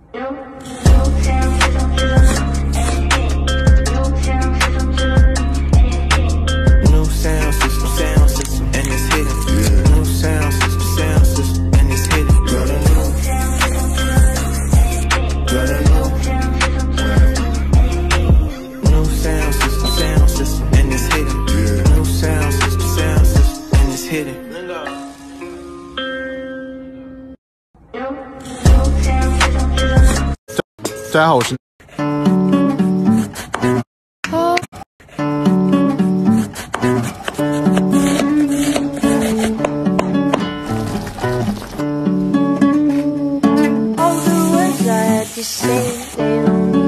大家好，我是。 All the words I had to say, they don't